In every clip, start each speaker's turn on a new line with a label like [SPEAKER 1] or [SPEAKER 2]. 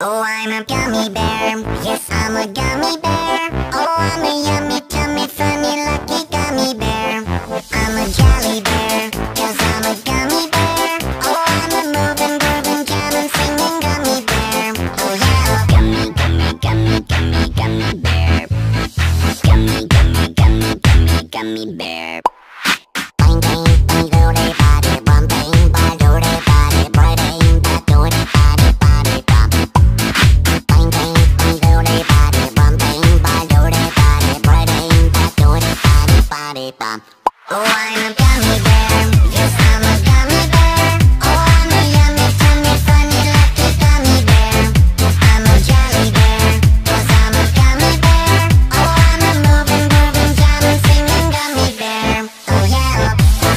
[SPEAKER 1] Oh, I'm a gummy bear. Yes, I'm a gummy bear. Oh, I'm a yummy, tummy, funny, lucky gummy bear. I'm a jelly bear, 'cause I'm a gummy bear. Oh, I'm a moving, grooving, jamming, singing gummy bear. Oh, yeah. Gummy, gummy, gummy, gummy, gummy bear. Gummy, gummy, gummy, gummy, gummy bear. Bang, bang, bang, doody, body, bum, bang, bang, doody, body, bang, bang, doody, body, body, bum. Bang, bang, bang, doody, body, bum, bang, bang, doody, body, bang, bang, doody, body, body, bum. Oh, I'm a gummy bear. Yes, I'm a gummy bear. Oh, I'm a yummy, tummy, funny, lucky gummy bear. I'm a jelly bear, 'cause I'm a gummy bear. Oh, I'm a moving, grooving, jamming, singing gummy bear. Oh, yeah.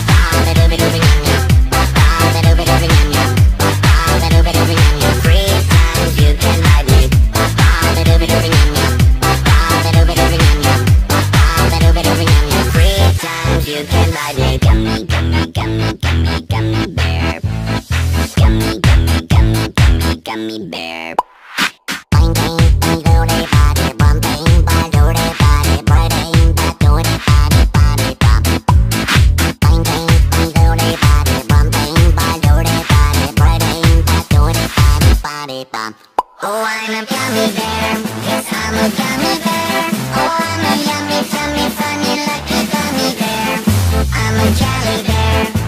[SPEAKER 1] Three times you can ride me. Three times you can ride me. Gummy, gummy, gummy, gummy, gummy bear. Gummy, gummy, gummy, gummy, gummy bear. Bang, bang, bang, doody, body, bum, bang, bang, doody, body, bang, bang, doody, body, body, bum. Bang, bang, bang, doody, body, bum, bang, bang, doody, body, bang, bang, doody, body, body, bum. Oh, I'm a gummy bear. Yes, I'm a gummy bear. Oh, I'm a yummy, tummy, funny, lucky gummy bear. I'm a jelly bear.